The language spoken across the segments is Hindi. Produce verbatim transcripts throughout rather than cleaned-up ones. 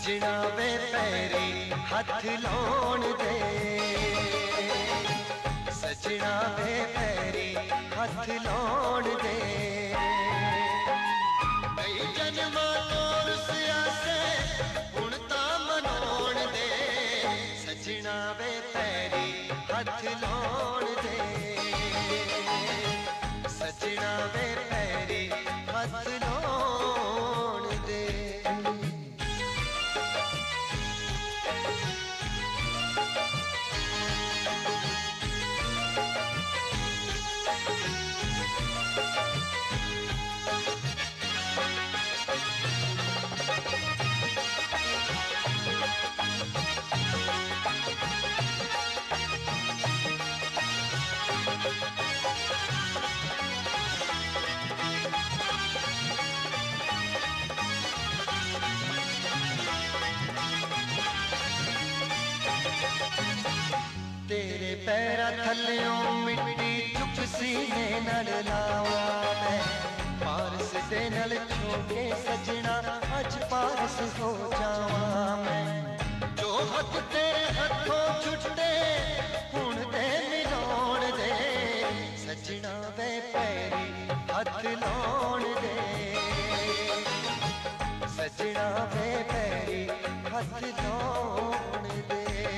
सजना वे पैरी हथ लाउण दे, सजना वे पैरी हथ लाउण दे। कई जन्मां तो रुसिया से हुण तां मनाउण दे, सजना वे पैरी हथ लाउण दे, सजना वे पैरी हथ लाउण दे। तेरे पैरा थल्लियों मिट्टी चुक सीने नाल लावा मैं, पारस दे नाल छोके सजना अज पारस हो जावा मैं। जो हथ तेरे हथों छुट्टे हुण दे मिलाउण दे, सजना वे पैरी हथ लाउण दे, सजना वे पैरी हथ लाउण दे।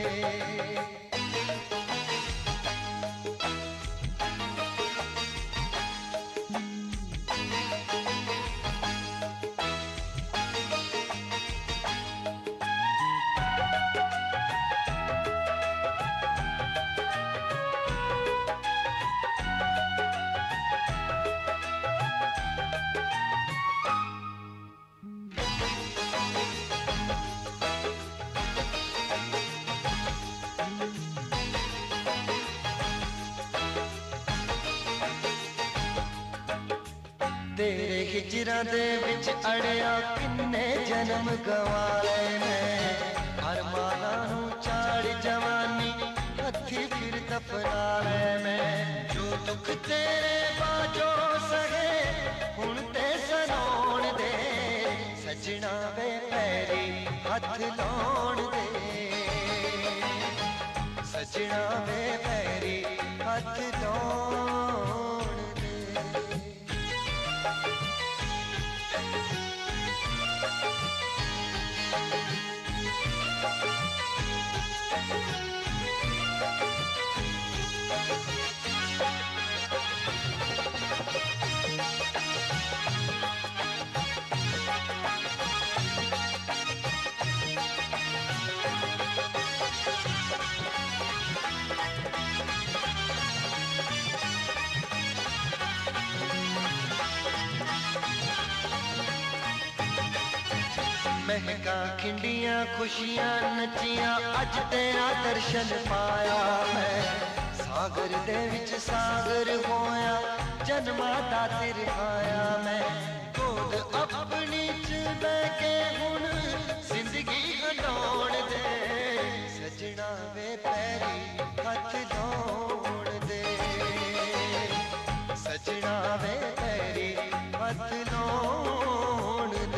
तेरे हिजरा दे विच अड़िया किन्ने जन्म गवाए मैं, हर माला नू चाड़ जवानी हथी फिर दफना ले मैं। जो दुख तेरे बाजो सहे हुण ते सनाउण दे, सजना वे पैरी हथ लाउण दे, सजना वे पैरी हथ लाउण दे। महका खिंडियां खुशियां नचियां अज तेरा दर्शन पाया मैं, सागर दे विच सागर होया जन्मा दा तिर आया मैं। गोद अपनी च बह के हुण जिंदगी हंडाउण दे, सजना वे पैरी हथ लाउण दे, सजना वे पैरी हथ लाउण दे।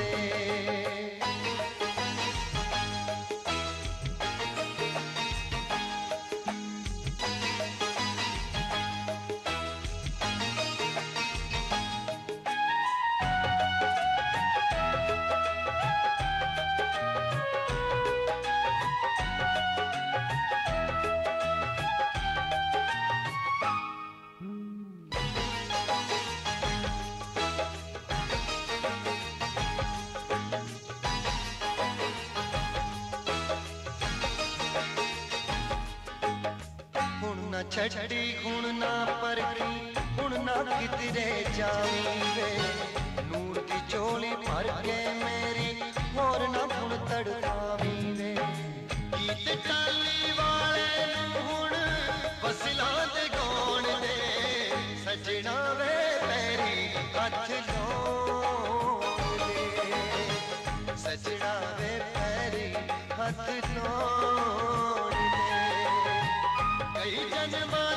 छड़ी हुण ना परखी हुण ना किधरे जावी वे, नूर दी चोली भर के मेरी होर ना हुण तड़पावी वे। गीत टाली वाले हुण फसलां दे गाउण दे, सजना वे पैरी हथ लाउण दे, सजना वे पैरी हथ लाउण दे। कई जन्मां